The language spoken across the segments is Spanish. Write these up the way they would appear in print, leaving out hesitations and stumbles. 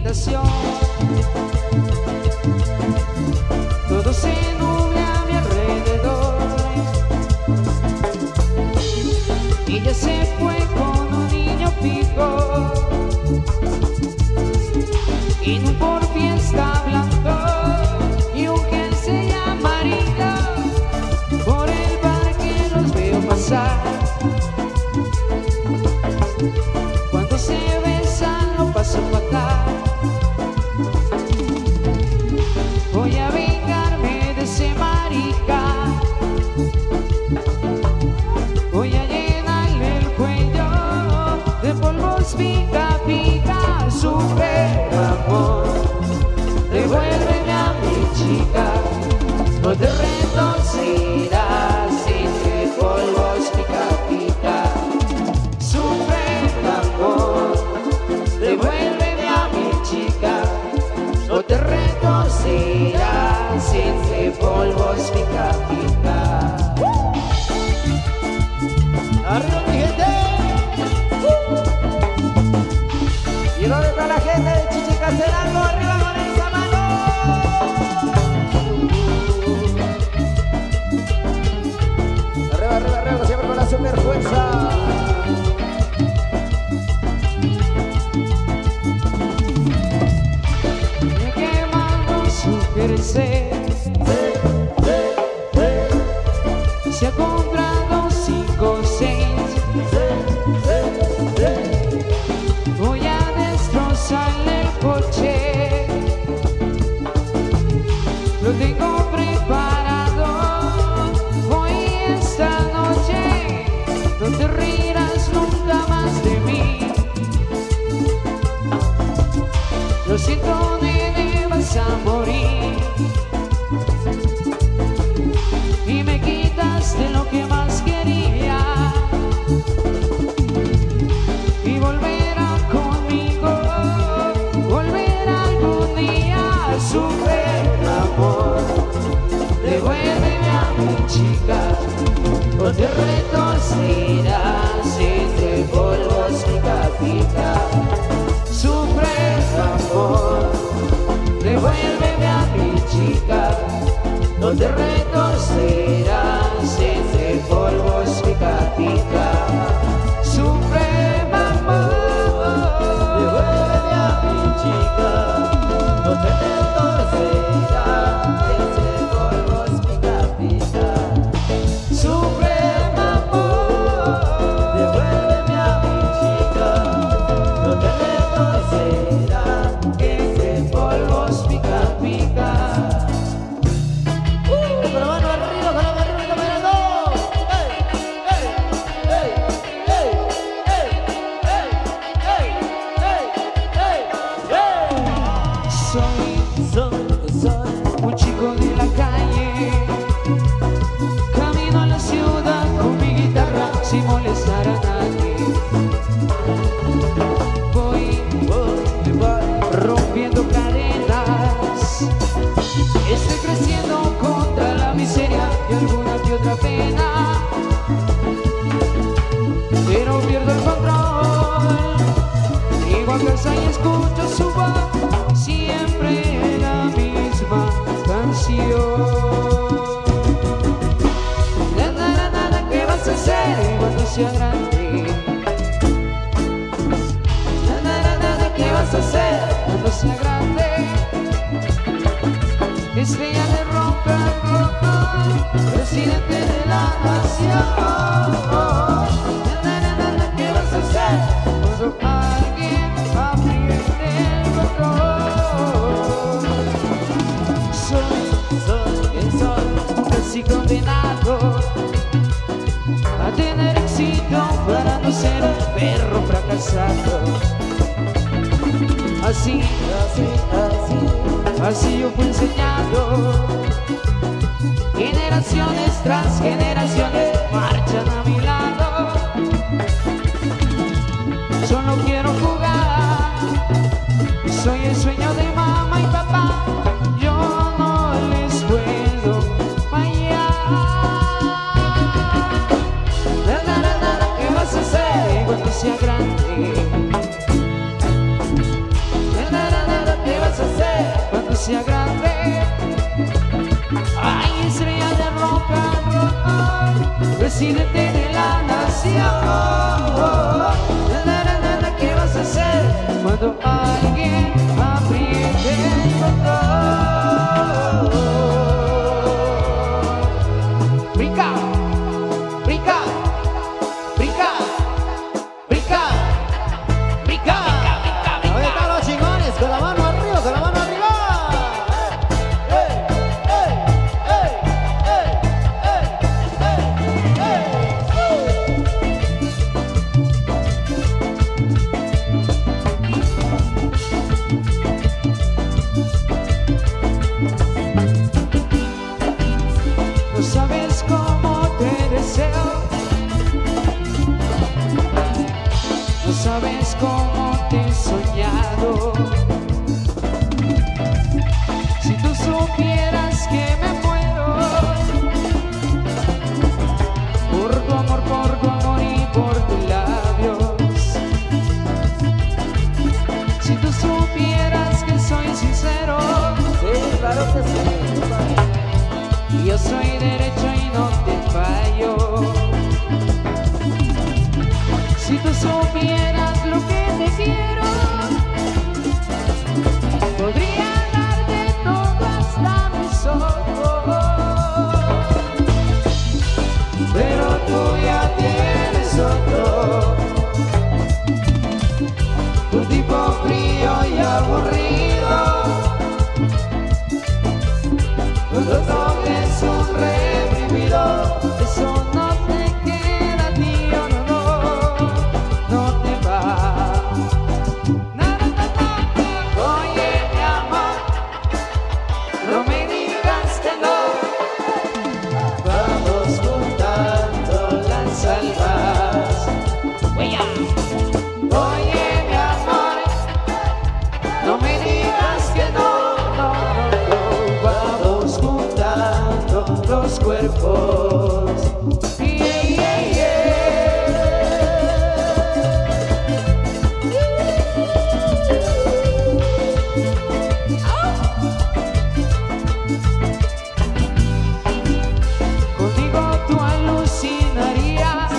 habitación. Todo se nubla a mi alrededor. Ella se fue con un niño fijo en un por fiesta blanco, y un que se llama Marina. Por el parque los veo pasar. Cuando se besan lo paso fatal. Voy a vengarme de ese marica. Voy a llenarle el cuello de polvos pica pica. Sufre amor, devuélveme a mi chica. No te retorcerás entre polvos pica pica. Sufre amor, devuélveme a mi chica. No te retorcerás entre polvos pica pica. ¡Arriba mi gente! Y donde está la gente de Chichicastenango, arriba con esa mano. Arriba, arriba, arriba, siempre con la super fuerza. Me quemando su crecer. Se ha comprado 5 o 6. Voy a destrozarle el coche. Lo tengo preparado. Hoy esta noche no te rirás nunca más de mí. Lo siento, nene, vas a morir. Y me quitaste lo que más quería. Y volverá conmigo, volverá algún día. Sufre amor, devuélveme a mi chica. No te retorcerás entre polvos pica pica. Sufre amor, devuélveme a mi chica. No te retorcerás entre polvos pica pica. Sufre amor, devuélveme a mi chica. No te retorcerás entre polvos pica pica. Sufre amor, devuélveme a mi chica. No te retorcerás entre polvos pica pica. Con la mano arriba, caminando. ¡Ey! ¡Ey! ¡Ey! ¡Ey! ¡Ey! ¡Ey! ¡Ey! ¡Ey! Soy un chico de la calle. Camino a la ciudad con mi guitarra sin molestar a nadie. Voy rompiendo cadenas. Estoy creciendo contra la miseria y alguna que otra pena. Pero pierdo el control. Llego a casa y escucho su voz, siempre la misma canción. Nada, ¿qué vas a hacer cuando sea grande? Nada, ¿qué vas a hacer cuando sea grande? Estrella de rock and roll, presidente de la nación. Nada, ¿qué vas a hacer cuando alguien apriete el botón? Soy casi condenado a tener éxito para no ser un perro fracasado. Así yo fui enseñado. Generaciones tras generaciones marchan a mi lado. Solo quiero jugar. Soy el sueño de mamá y papá. Yo no les puedo fallar. Nada, ¿qué vas a hacer cuando sea grande? Nada, ¿Qué vas a hacer cuando alguien apriete el botón? Brinca, brinca, brinca, brinca, brinca, brinca, brinca. Ahí están los chingones, con la mano arriba, con la mano arriba. No sabes cómo te deseo, no sabes cómo te he soñado. Si tú supieras que me muero por tu amor y por tus labios. Si tú supieras que soy sincero, Sí, claro que sí. y yo soy derecho y no te fallo. Si tú supieras lo que te quiero, podría darte todo hasta mis ojos. Pero tú ya tienes otro, un tipo frío y aburrido. Otro que es un reprimido, eso no te queda a ti, oh, no te va. Oye, mi amor, no me digas que no. Vamos juntando las almas. Oye, mi amor, no me digas que no. Vamos juntando los cuerpos. Yeah, yeah, yeah. Contigo tú alucinarías,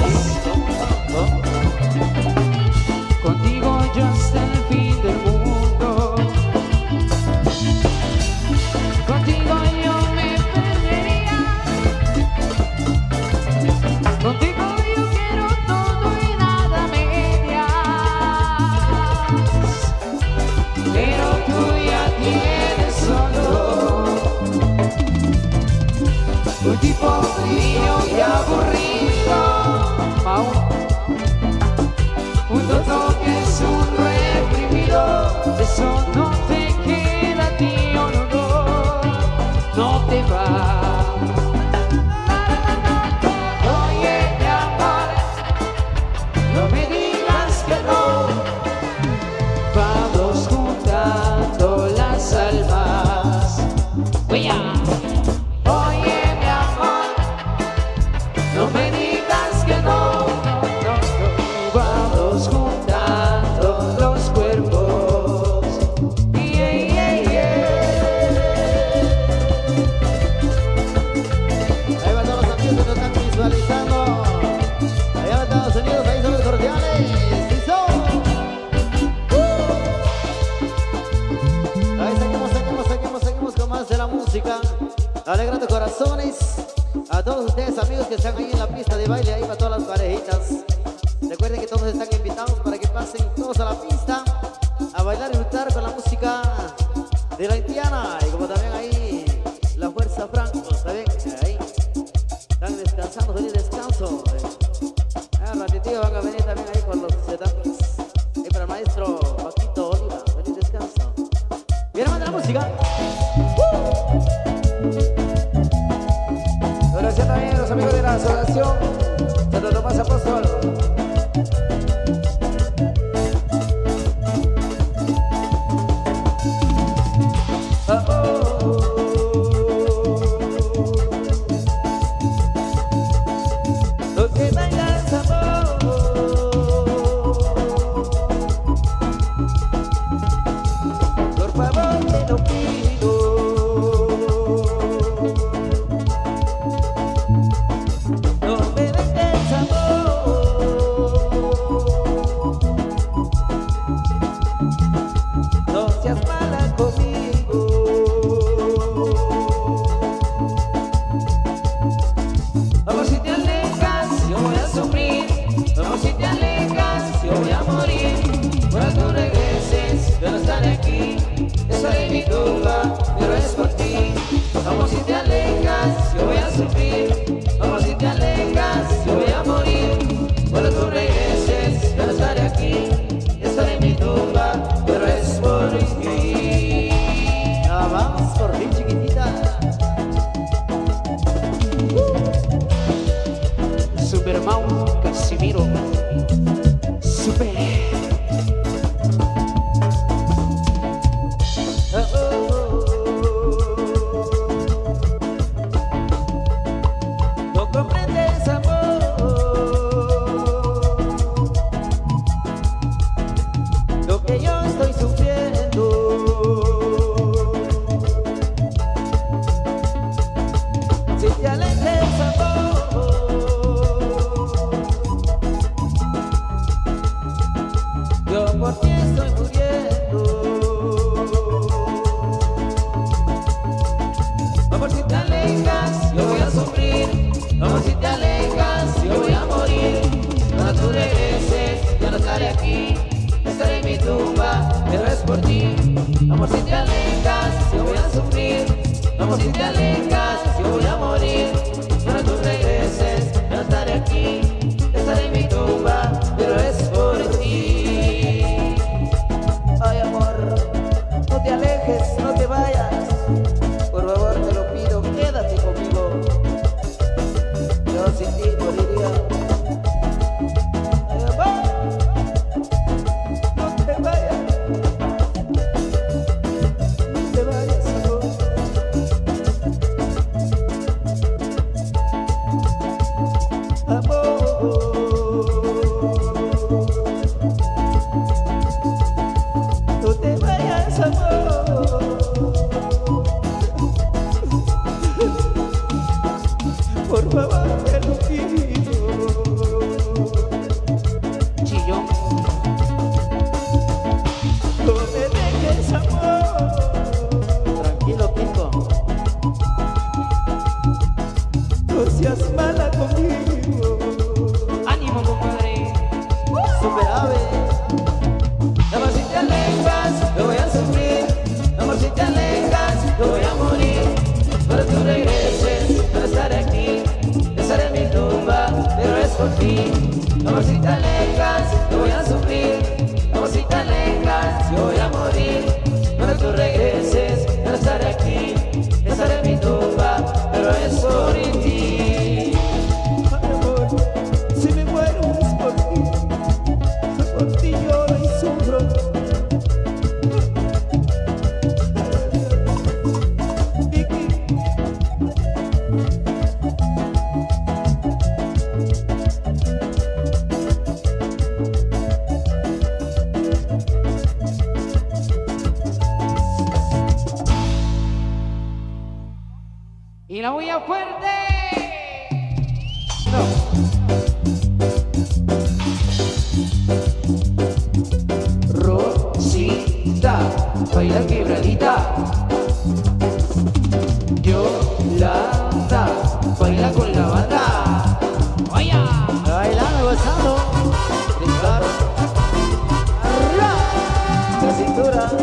contigo yo hasta el fin del mundo. Contigo yo me perdería, contigo yo quiero todo y nada medias. Pero tú ya tienes solo un tipo frío y aburrido, un tonto que es un reprimido. Eso no te queda a ti, oh, no te va. Oye, mi amor, no me digas que no. Vamos juntando las almas. Oye, mi amor, no me digas que no. Vamos juntando los cuerpos. Yeah, yeah, yeah. Ahí van todos los amigos que nos están visualizando. Allá en Estados Unidos, ahí son los cordiales. ¡Sí son! Ahí seguimos con más de la música. Alegrando corazones. A todos ustedes amigos que están ahí en la pista de baile, ahí para todas las parejitas. Recuerden que todos están invitados para que pasen todos a la pista a bailar y disfrutar con la música de la haitiana. Y como también ahí la Fuerza Franco, ¿saben? Ahí están descansando, feliz descanso. Al ratito van a venir también ahí con los setups. Ahí para el maestro Paquito Oliva, feliz descanso. Bien, hermano, la música. Gracias también a los amigos de la asociación Santo Tomás Apóstol. Lo que bailan sabor, por favor te lo pido. pero es por ti. Amor, si te alejas, yo voy a sufrir. Amor, si te alejas, yo voy a morir. Cuando tú regreses, no estaré aquí, estaré en mi tumba, pero es por ti. Ay, amor, no te alejes, no te vayas. Por favor, te lo pido, quédate conmigo. Yo sin ti moriría. Ay, amor, no te vayas. No te vayas, amor. Amor. No te vayas, amor. Por favor, te lo pido. Chillón. No me dejes, amor. Tranquilo, Kiko. No seas mala conmigo. Ánimo, compadre. Super ave. Amor, si te alejas, yo voy a sufrir. Amor, si te alejas, yo voy a morir. Cuando tú regreses, no estaré aquí, estaré en mi tumba, pero es por ti. Amor, si te alejas, yo voy a sufrir. Amor, si te alejas, yo voy a morir. Cuando tú regreses, no estaré aquí, estaré en mi tumba, pero es por ti. Amor, si me muero es por ti lloro y sufro. Vicky, Y la bulla fuerte. Rosita, baila quebradita. Yolanda, baila con la banda. ¡Vaya! Bailando, gozando. Brincar. Arra. la cintura.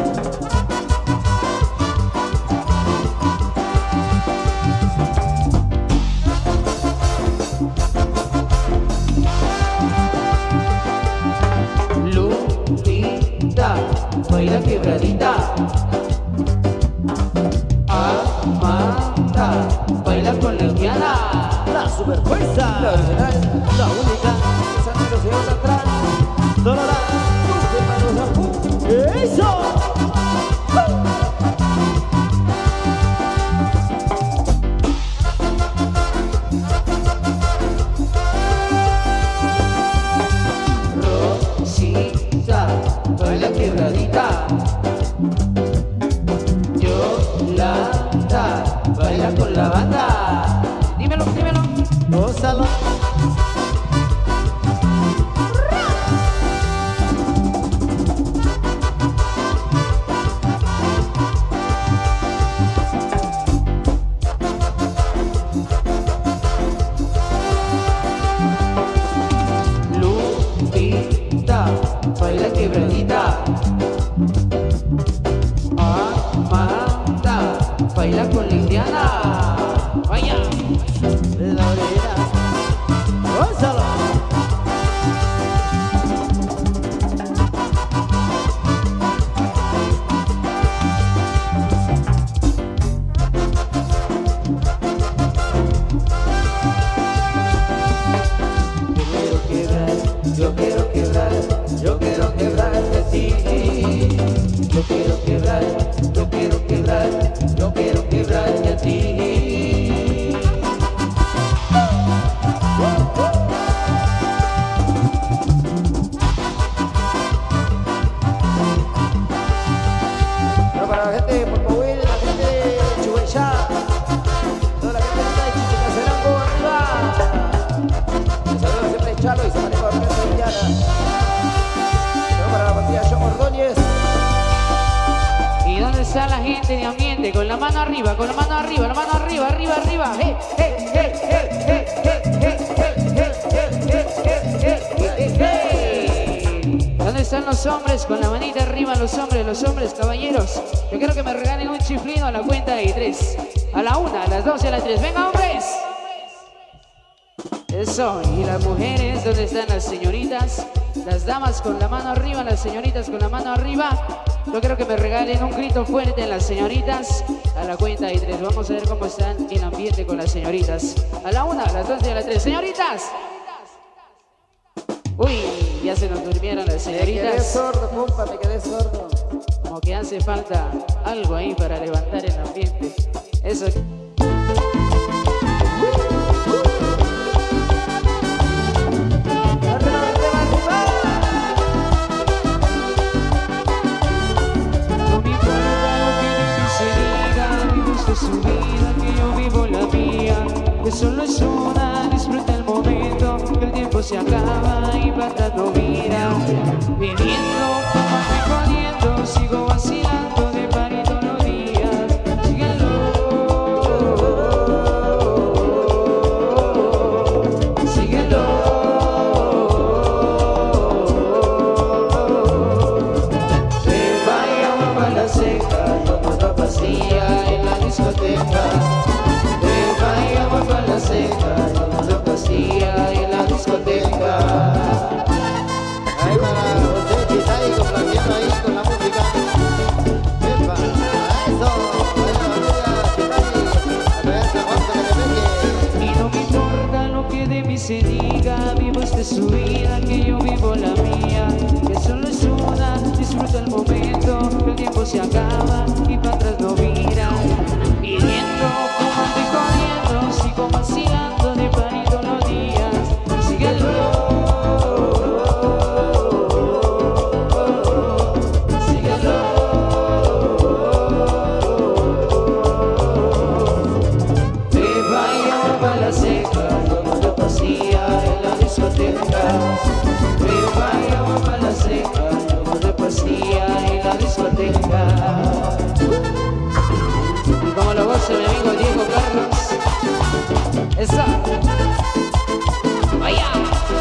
Lupita, baila quebradita. Amanda, baila con la Indiana. La super fuerza. La original. La única. Santiago se va atrás. Solo la. ¡Eso! Rosita, baila quebradita. Yolanda, baila con la banda. Dímelo, dímelo. Gózalo. Lupita, baila quebradita. Amanda, baila con la Indiana. Vaya. La original. Gózalo. Yo quiero quebrar, yo quiero quebrarte a ti. Yo quiero quebrar, yo quiero quebrar, yo quiero quebrarte a ti. Pero para la gente de Porcohuil, la gente de Chubenchá, toda la gente de Chichicacerango, arriba. Les saluda siempre Chalo y se maneja la orquesta indiana. Pero para la partida John Ordóñez. ¿Y dónde está la gente de ambiente? Con la mano arriba, con la mano arriba, la mano arriba, arriba, arriba. ¡Hey, hey, hey, hey, hey, hey, hey, hey, hey, hey, hey, hey, hey, hey! ¿Dónde están los hombres? Con la manita arriba los hombres, caballeros. Yo quiero que me regalen un chiflido a la cuenta de 3. A la 1, a las 2 y a las 3. ¡Venga, hombres! Eso, y las mujeres, ¿dónde están las señoritas? Las damas con la mano arriba, las señoritas con la mano arriba. Yo quiero que me regalen un grito fuerte las señoritas. A la cuenta de 3, vamos a ver cómo están el ambiente con las señoritas. A la 1, a las 2 y a las 3. ¡Señoritas! Uy, ya se nos durmieron las señoritas. Me quedé sordo, compa, me quedé sordo. Como que hace falta algo ahí para levantar el ambiente. Eso. Su vida, que yo vivo la mía, que solo es una, disfruta el momento, que el tiempo se acaba y para atrás no mira. Viviendo, tomando y jodiendo, sigo vacilando de party todos los días. Síguelo, síguelo. Me vaya a la seca, yo puedo pastilla. De vaya para la seca, la pastilla y la discoteca. Ahí para usted que está ahí complaciendo ahí con la música. ¡Epa! ¡Eso! Y no me importa lo que de mí se diga, vivo usted su vida, que yo vivo la mía. Que solo es una, disfruta el momento, que el tiempo se acaba y para atrás no mira. Viviendo, fumando y jodiendo, sigo vacilando de party todos los días. Síguelo, síguelo. Me vaya para la seca, yo la pastilla en la discoteca. Me vaya para la seca, yo la pastilla en la discoteca. Como lo goza mi amigo Diego Carlos. Esa. Vaya.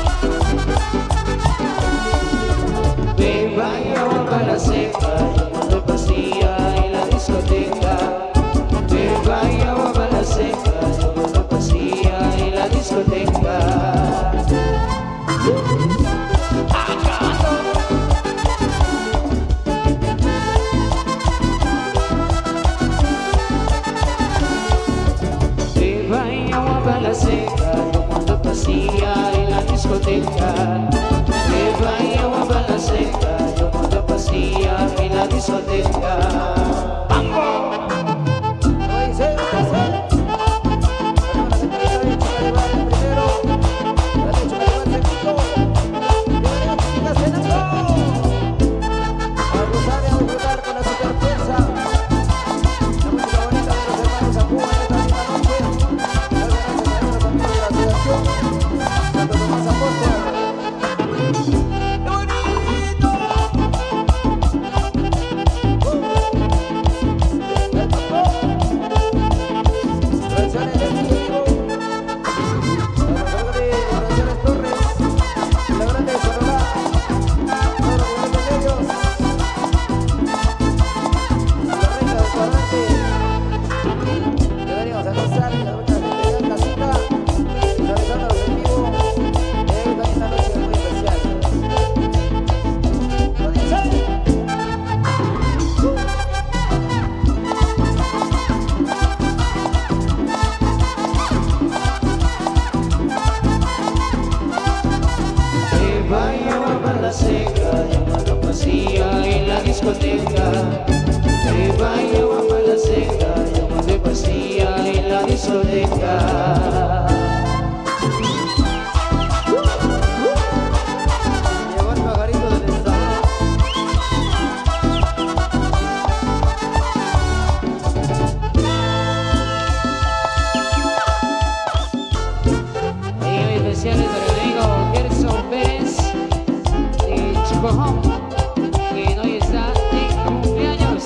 Me vaya para la seca, yo pastilla en la discoteca. Me vaya para la seca, yo pastilla en la discoteca. La seca, yo cuando pastilla en la discoteca. Me vaya agua para la seca, yo cuando pastilla en la discoteca. ¡Vamos! discoteca, que vaya a la seca, yo me de pasilla en la discoteca. Llegó el pajarito del estado. Muy especiales para el amigo Gerson Pérez de Chocojón, que hoy está de cumpleaños.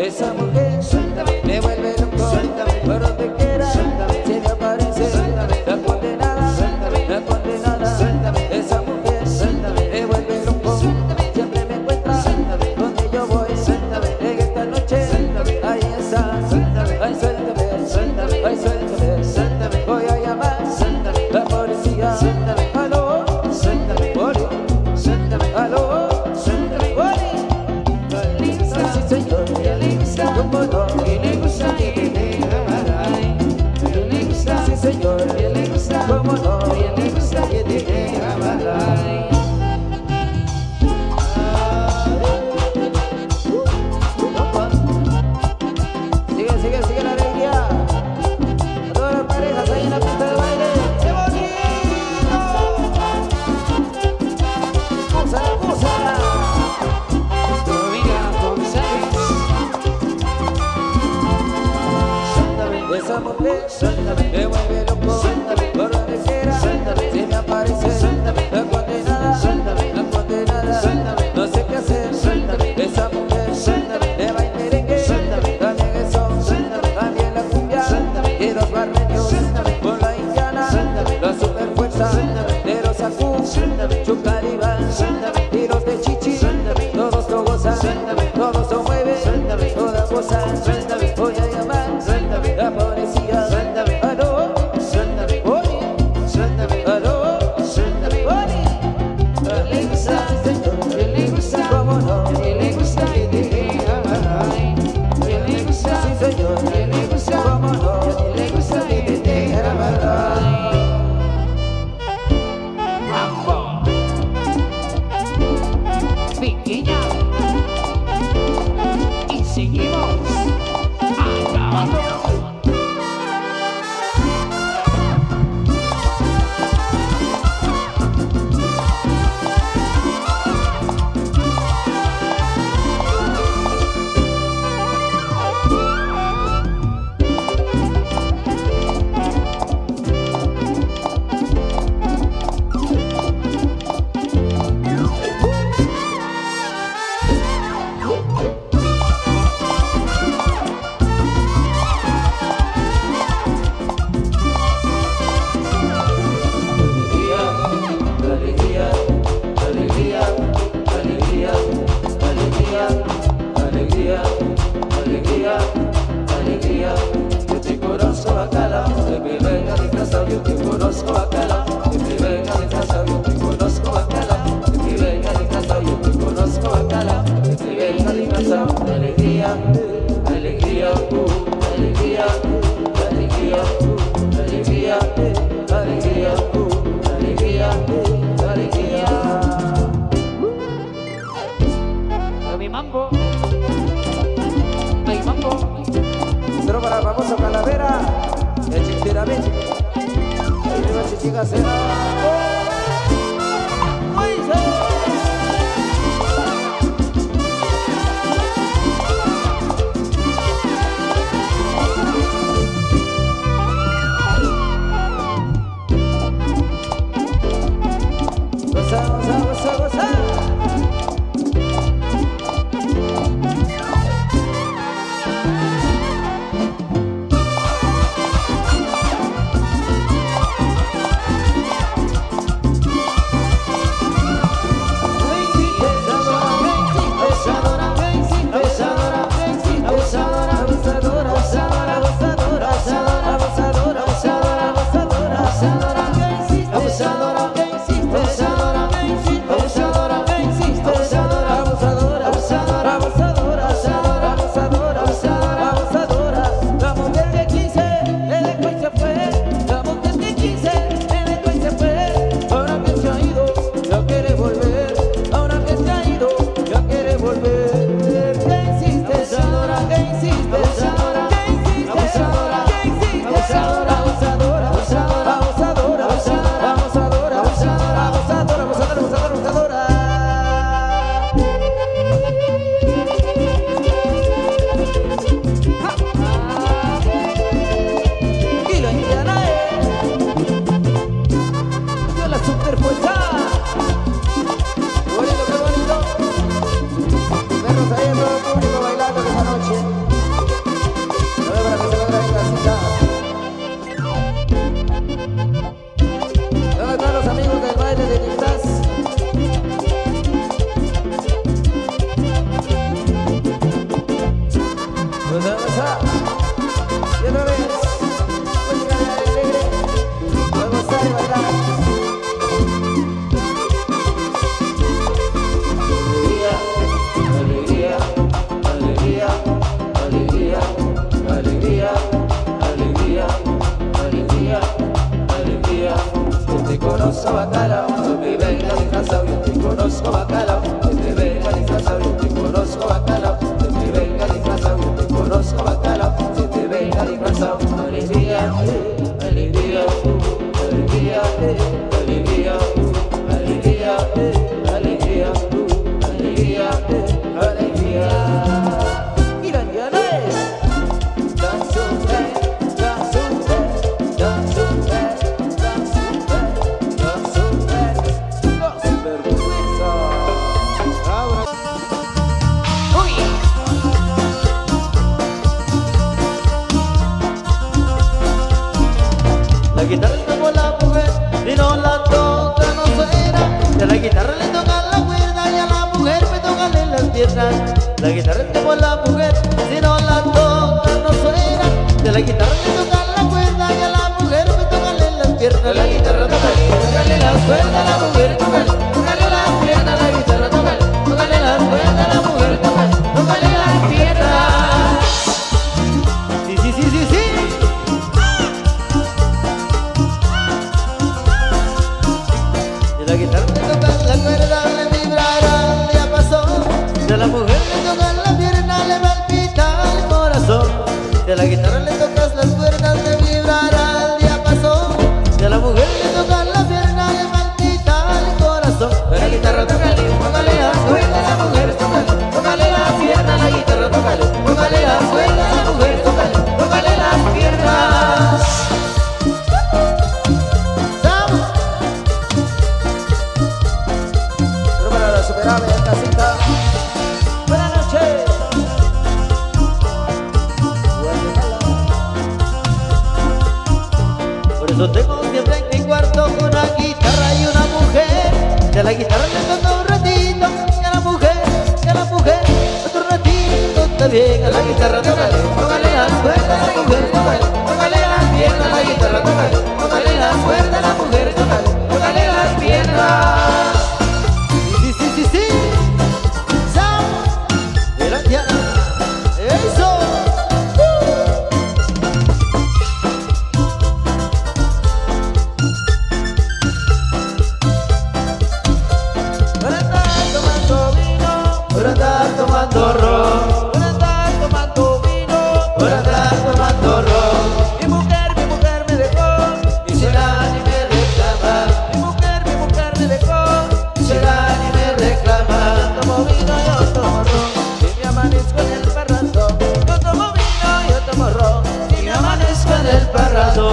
Esa mujer suéltame, me vuelve loco, suéltame, por donde quiera suéltame, se me aparece, suéltame, la condenada, suéltame, la condenada, suéltame, esa mujer suéltame, me vuelve loco, suéltame, siempre me encuentra suéltame, donde yo voy, suéltame, en esta noche, suéltame, ahí está, suéltame, ay suéltame, suéltame, ay suéltame, suéltame, voy a llamar suéltame, la policía, suéltame, aló, suéltame, poli, suéltame, aló, suéltame, poli, sí señor, cómo no, sí señor, cómo no, sigue la alegría, a todas las parejas ahí en la pista de baile, ¡qué bonito! ¡Músala! Esa mujer suéltame, me vuelve loco, suéltame, por donde quiera suéltame, se me aparece, suéltame, la condenada, suéltame, la condenada, suéltame, no sé qué hacer, suéltame, esa mujer suéltame, me va el merengue, suéltame, también el son, suéltame, también la cumbia, suéltame, y los barbeños, suéltame, con la indiana, suéltame, la superfuerza, suéltame, de los acú, suéltame, Chucalibán, suéltame, y los de Chichi, suéltame, todos lo gozan, suéltame, todos lo mueven, suéltame, todas gozan, suéltame, voy a llamar suéltame, la policía, suéltame, aló, suéltame, Oli, suéltame, aló, suéltame, Oli, señor, cómo no, sí señor, cómo no, Pequeña. Y seguimos acabando. Alegría, yo te conozco bacala, que me venga disfrazado, yo te conozco bacala, que me venga disfrazado, yo te conozco bacala, que me venga disfrazado, yo te conozco bacala, que me venga disfrazado, alegría, alegría, alegría, alegría, alegría, alegría, alegría, alegría. A mi mambo. Ay, mambo. Cero para el famoso Calavera, el Chichirabichi, el viva Chichigacera. Goza, goza, goza, goza. ¿Dónde vas a? Y otra vez. Música de alegre. Vamos a bailar. Alegría, alegría, alegría, alegría, alegría, alegría, alegría. Yo te conozco bacalao, no me venga disfrazado. Yo te conozco bacalao, que te venga disfrazado. Yo te conozco bacalao, que te venga disfrazado. Yo te conozco bacalao, que te venga disfrazado. Alegría, alegría, alegría, alegría, alegría, alegría, alegría, alegría. Mira, ya no es. Dance super, dance super, dance super, dance super, dance super, dance vergüenza. Ahora. Uy. La guitarra es como la mujer, si no la toca no suena. Y a la guitarra le toca la cuerda y a la mujer me tocan en las piernas. La guitarra es como la mujer, si no la toca no suena. Y a la guitarra le toca la cuerda y a la mujer me tocan en las piernas. La guitarra tócale las cuerdas, a la mujer tócale las piernas. La guitarra tócale las cuerdas, a la mujer tócale las piernas. Sí, sí, sí, sí, sí. La guitarra le toca la cuerda, le vibrará el diapasón. Si a la mujer le toca la pierna, le palpita el corazón. Si a la guitarra le tocas las cuerdas, le vibrará el diapasón. Si a la mujer le toca la pierna, le palpita el corazón. La guitarra tócale las cuerdas, a la mujer tócale las piernas. La guitarra tócale las cuerdas, a la mujer tócale las piernas. Superable en casita. Buenas noches. Por eso tengo siempre en mi cuarto una guitarra y una mujer. De la guitarra le toca un ratito y a la mujer otro ratito también. A la guitarra tócale las cuerdas, a la mujer tócale las piernas. A la guitarra tócale las cuerdas, a la mujer tócale las piernas. Sí, sí, sí, sí. Sam, gracias. Eso. Por andar tomando vino, Por andar tomando ron, por andar tomando vino, por andar tomando ron. mi mujer me dejó, Y será ni me reclama, mi mujer me dejó. y será ni me reclama. Yo tomo vino, yo tomo ron, y me amanezco en el parrando. Yo tomo vino, yo tomo ron, y me amanezco en el parrando.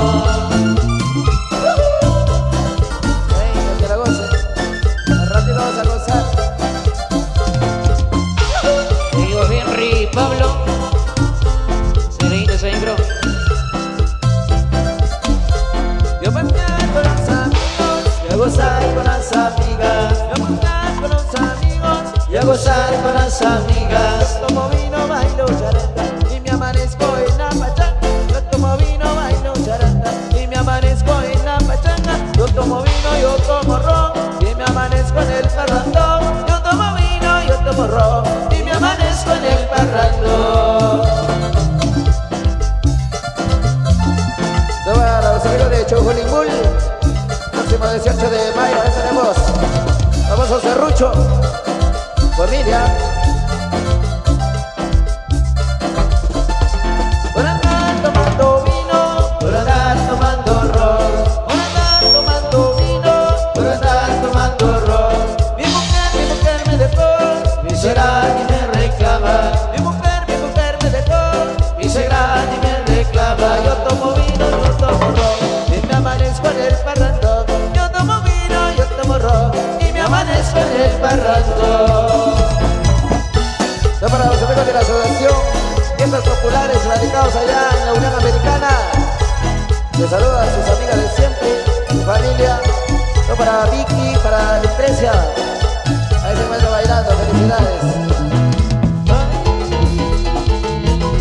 Venga, que la goce. Al ratito vamos a gozar. Digo Henry Pablo, Serenito Saimbro. Yo me con los amigos, Y a gozar con las amigas, yo me con los amigos. y a gozar con las amigas. Yo tomo vino, bailo charanda, y me amanezco en la pachanga. Yo tomo vino, bailo charanda, y me amanezco en la pachanga. Yo tomo vino, yo tomo ron, y me amanezco en el parrandón. Yo tomo vino, yo tomo ron, y me amanezco en el parrandón. Para los amigos de Chojolimbul, próximo 18 de mayo estaremos. Famoso serrucho, familia. Por andar tomando vino, Por andar tomando ron, por andar tomando vino, por andar tomando ron. mi mujer me dejó, Y será ni me reclama, mi mujer me dejó. y será ni me reclama. Yo tomo vino, yo tomo ron, y me amanezco en el parrandón. Yo tomo vino, yo tomo ron, y me amanezco en el parrandón. No para los amigos de la asociación Fiestas Populares radicados allá en la Unión Americana. Les saluda a sus amigas de siempre, su familia. No para Vicky, para Lucrecia. Ahí se encuentra bailando, felicidades.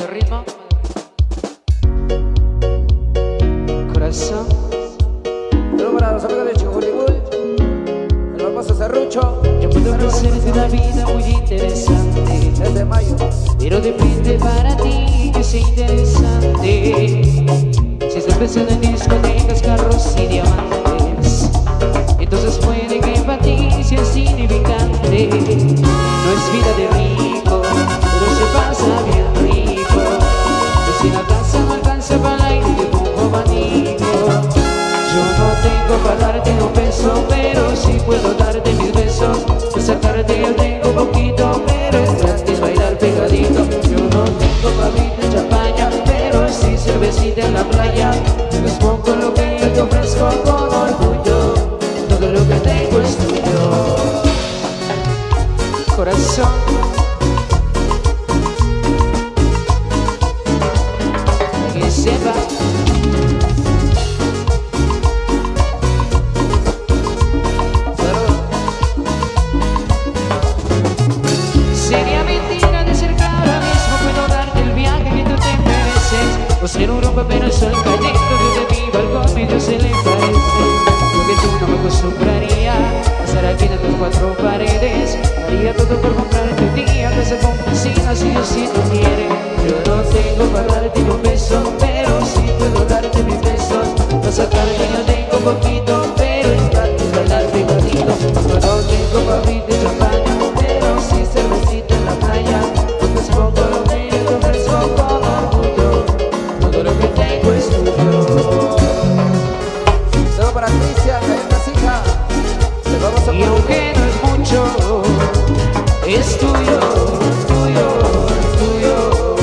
el ritmo. Corazón. Saludos para los amigos de Chujuligul, el famoso Serrucho. Yo puedo ofrecerte una vida muy interesante, Desde mayo. pero depende para ti que sea interesante. Si estás pensando en discotecas, carros y diamantes, entonces puede que para ti sea insignificante. No es vida de rico, pero se pasa bien rico. Y si la casa no alcanza para el aire, te pongo abanico. Yo no tengo para darte un peso, pero sí puedo darte mis besos. Para sacarte yo tengo poquito, pero es gratis bailar pegadito. Yo no tengo para abrirte champaña, pero sí cervecita en la playa. Es poco lo que yo te ofrezco con orgullo, todo lo que tengo es tuyo. Corazón. Que sepa. Sería mentira decir que ahora mismo puedo darte el viaje que tú te mereces. O ser Europa pero el sol cayendo desde mi balcón medio se le parece. Lo que tú no me acostumbraría a estar aquí de tus cuatro paredes. Haría todo por comprarte un día que se con piscina si Dios sí lo quiere. Yo no tengo para darte un beso, pero sí puedo darte mis besos. Para sacarte yo tengo poquito, pero es gratis bailar pegadito. Yo no tengo para abrirte champaña, pero sí cervecita en la playa. Porque es poco lo que yo te ofrezco con orgullo, todo lo que tengo es tuyo. Saludos para Cristian, que hay una hija. Le vamos a Y aunque no es mucho, es tuyo, tuyo, tuyo.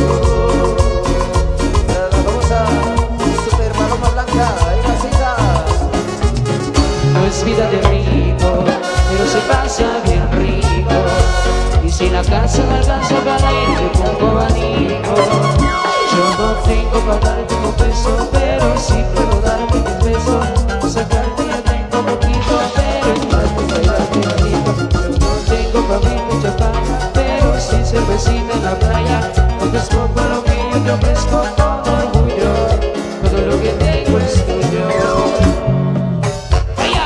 La famosa Super Paloma Blanca, hay una hija. No es vida de rico, pero se pasa bien rico. Y si la casa no alcanza para ir, te pongo abanico. Yo no tengo para darte un peso, pero sí puedo darte mis besos. Para sacarte yo tengo poquito, pero es gratis bailar pegadito. Yo no tengo para abrirte champaña, pero sí cervecita en la playa. Porque es poco lo que yo te ofrezco con orgullo, todo lo que tengo es tuyo. ¡Vaya!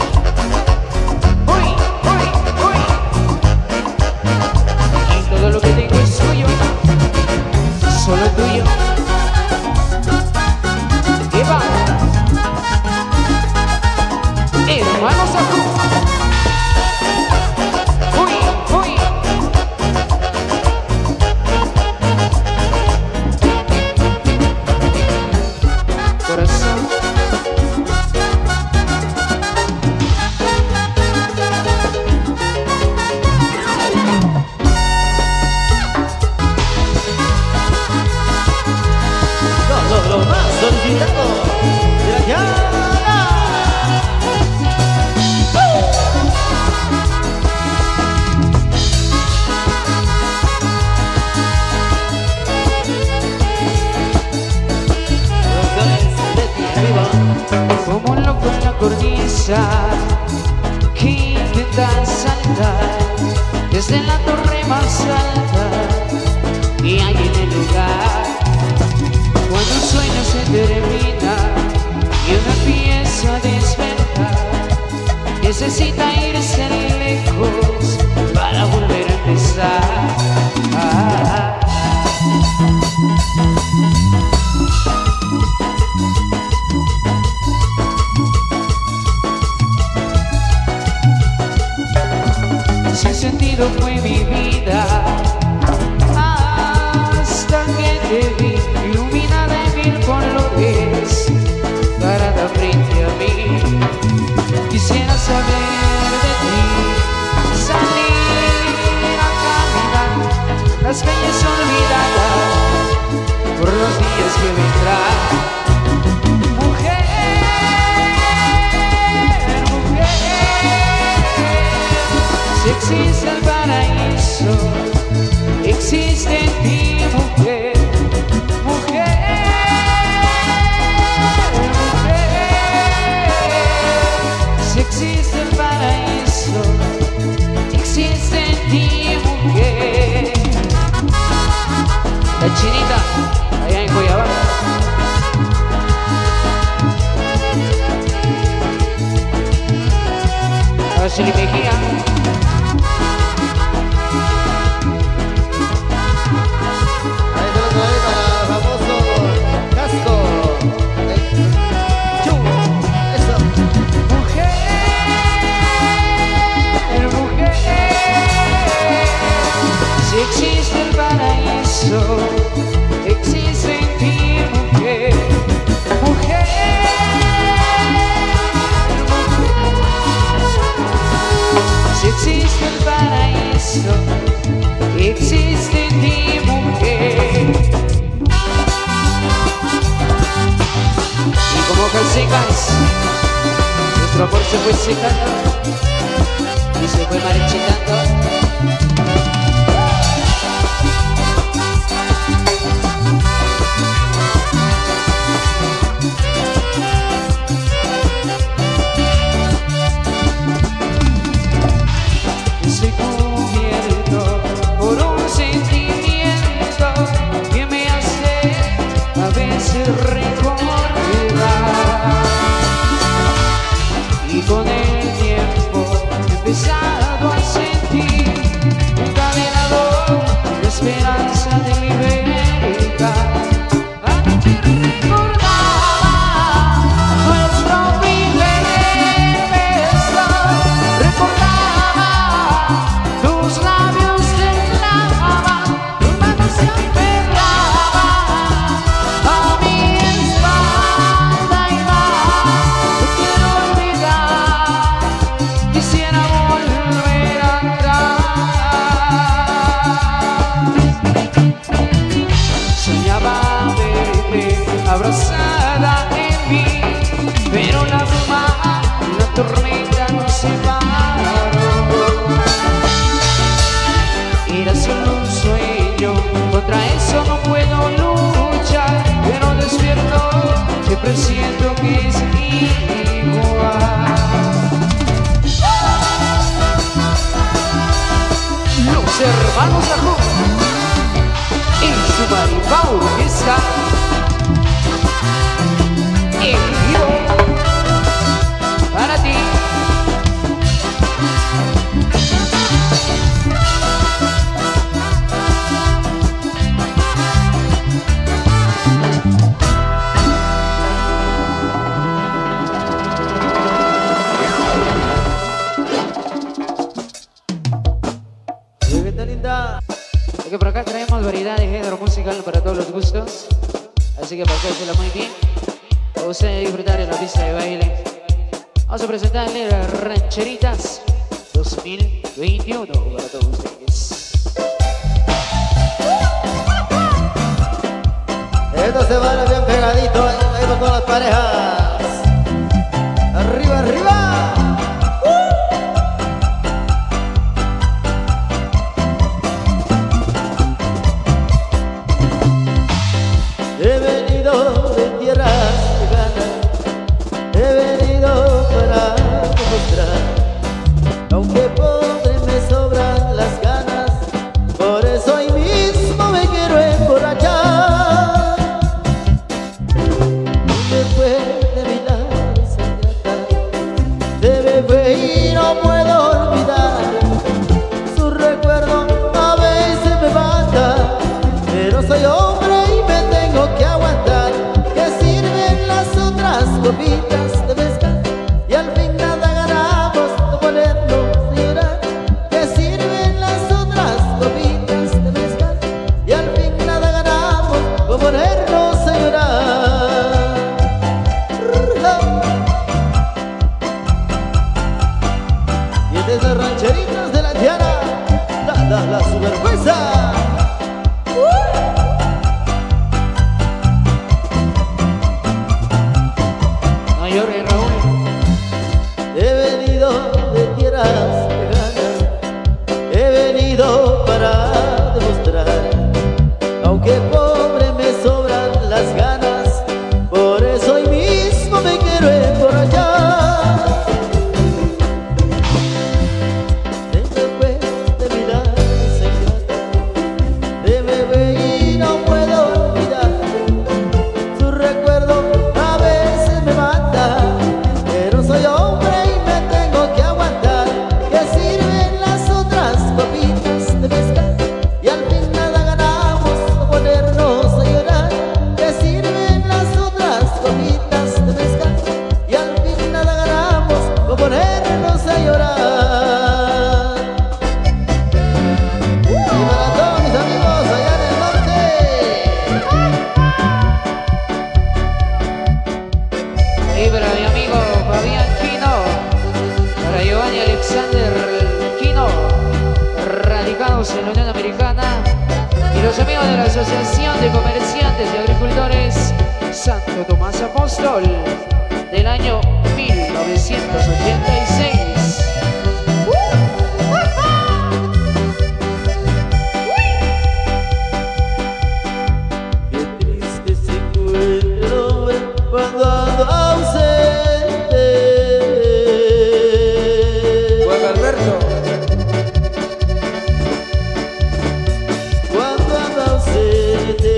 ¡Uy! ¡Uy! ¡Uy! Y todo lo que tengo es tuyo, solo tuyo. ¡Eva! ¡Hermanos Acu! ¡Uy! ¡Uy! Corazón. Lo más solicitado de la llana. Producciones Leti arriba. Como un loco en la cornisa que intenta saltar desde la torre más alta y hay en el lugar. Cuando un sueño se termina y uno empieza a despertar, necesita irse lejos para volver a empezar. Sin sentido fue mi vida hasta que te vi iluminada de mil colores, parada frente a mí. Quisiera saber de ti, salir a caminar las calles olvidadas por los días que vendrán. Mujer, mujer, si existe el paraíso, existe en ti, mujer. Mujer, mujer, si existe el paraíso, existe en ti, mujer. La chinita. allá en Cuiabá. Ashley Mejía. Ahí se lo trae para el famoso casco. Chulo. Eso. Mujer, mujer, si existe el paraíso, existe en ti, mujer, mujer, si existe el paraíso, existe en ti, mujer. Y como hojas secas, nuestro amor se fue secando y se fue marchitando. Estoy cubierto por un sentimiento que me hace a veces recordar. Y con el tiempo he empezado a sentir un caminador de esperanza de libertad. Antes recordaba nuestro primer beso, recordaba tus labios temblaban, tus manos se aferraban a mi espalda y más. No quiero olvidar, quisiera volver atrás. Soñaba verte abrazada en mí, pero la bruma, la tormenta nos separaron. Era solo un sueño, contra eso no puedo luchar, pero despierto, que presiento que es igual. Los hermanos Ajú en su marimba orquesta en vivo para ti. Bebita linda. Así que por acá traemos variedad de género musical para todos los gustos. Así que pasársela muy bien. Para ustedes disfrutar en la pista de baile. Vamos a presentarle las rancheritas 2021 para todos ustedes. Esto se baila bien pegadito, ahí con todas las parejas. Arriba, arriba. He venido de tierras lejanas, he venido para demostrar, aunque pobre me sobran las ganas, por eso hoy mismo me quiero emborrachar. Me fue de mi lado ingrata, se me fue y no puedo olvidar, su recuerdo a veces me mata, pero soy hombre y me tengo que aguantar. Que sirven las otras copitas de mezcal y al fin nada ganamos de ponernos a llorar. Que sirven las otras copitas de mezcal y al fin nada ganamos de ponernos a llorar. Y desde las rancheritas de la Diana, la superfuerza. No llores, Asociación de Comerciantes y Agricultores Santo Tomás Apóstol del año 1986. Qué triste se encuentra el hombre cuando anda ausente. Juan Alberto. Cuando anda ausente.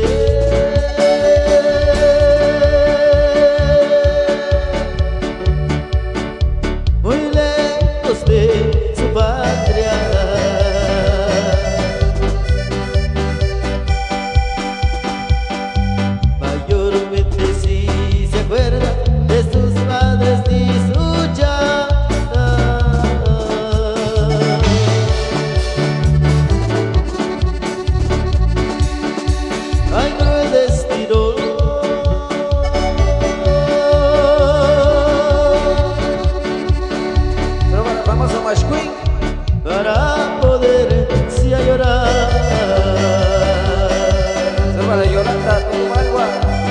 Muy lejos de su patria. Mayormente si se acuerda de sus padres y su llanta. Ay, cruel destino. Vamos a Mashquin para poder si a llorar. Para Yolanda, tu malva.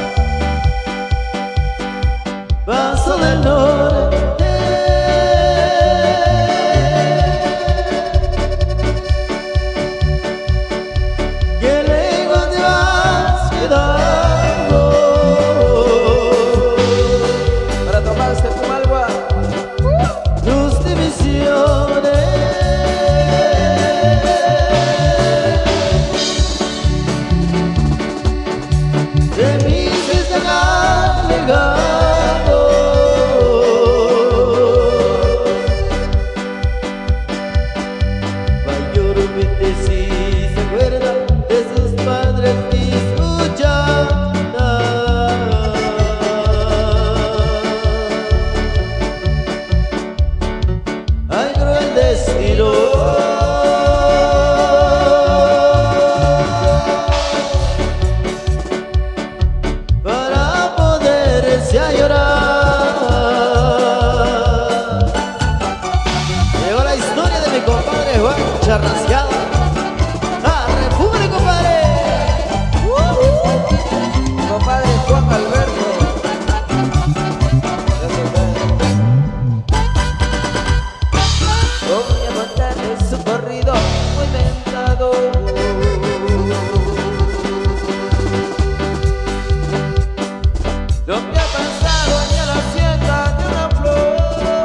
Paso del norte. Qué lejos te vas quedando. Para tomarse tu malva. Tus divisiones. De mí se están alejando. Mayormente si se acuerda de sus padres y su llanta. Ay, cruel destino. Para poderse a llorar. Llegó la historia de mi compadre Juan Charrasqueado. ¡A República, compadre! Compadre Juan Alberto. Voy a contarles su corrido muy inventado. Lo que ha pasado en la hacienda de una flor.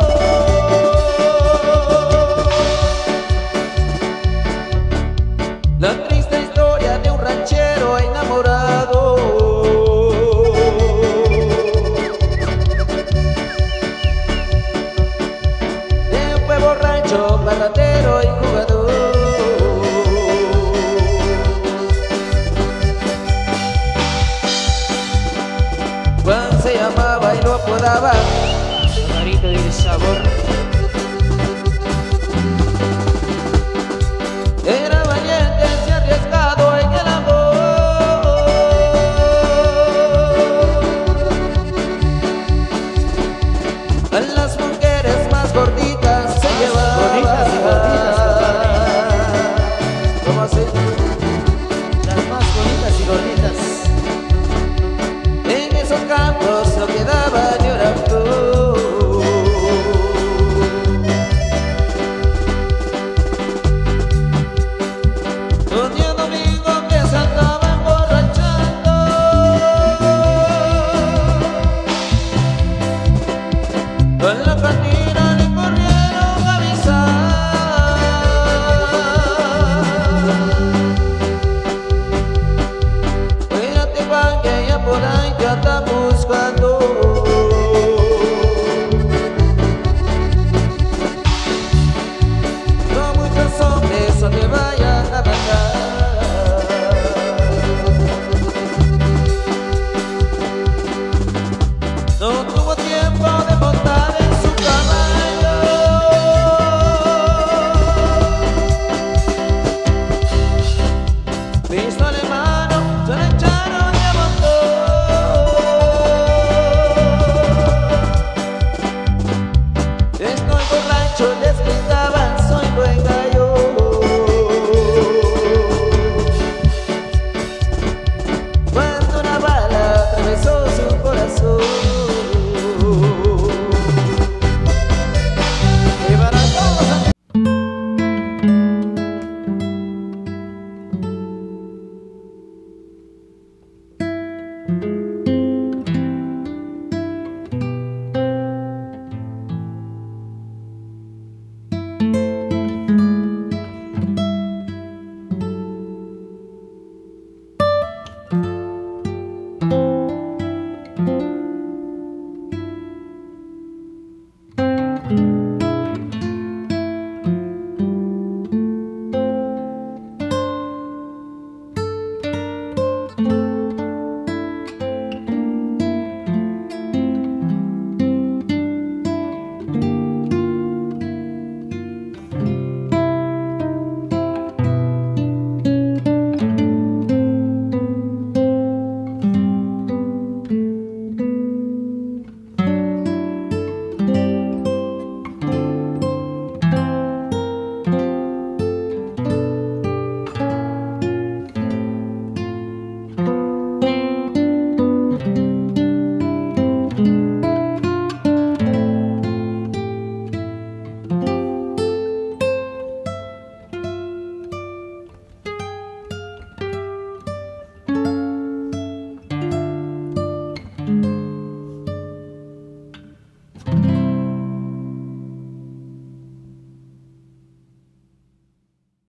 La triste historia de un ranchero enamorado. De un pueblo rancho, parrandero y jugador. Juan se llamaba y lo apodaba Margarita del Sabor.